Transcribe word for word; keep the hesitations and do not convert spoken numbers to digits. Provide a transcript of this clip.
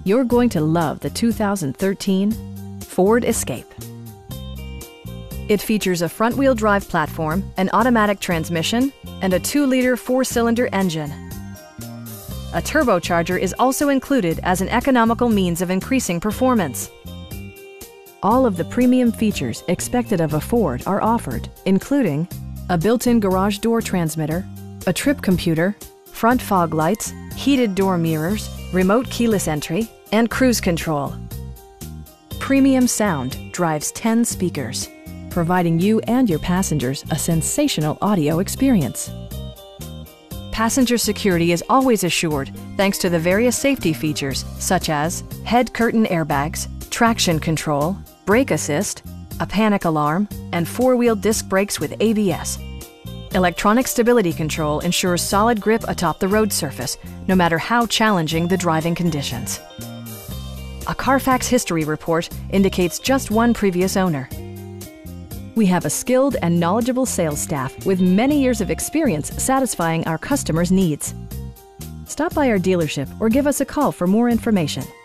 You're going to love the two thousand thirteen Ford Escape. It features a front-wheel drive platform, an automatic transmission, and a two liter four-cylinder engine. A turbocharger is also included as an economical means of increasing performance. All of the premium features expected of a Ford are offered, including a built-in garage door transmitter, a trip computer, front fog lights, heated door mirrors, remote keyless entry, and cruise control. Premium sound drives ten speakers, providing you and your passengers a sensational audio experience. Passenger security is always assured thanks to the various safety features such as head curtain airbags, traction control, brake assist, a panic alarm, and four-wheel disc brakes with A B S. Electronic stability control ensures solid grip atop the road surface, no matter how challenging the driving conditions. A Carfax history report indicates just one previous owner. We have a skilled and knowledgeable sales staff with many years of experience satisfying our customers' needs. Stop by our dealership or give us a call for more information.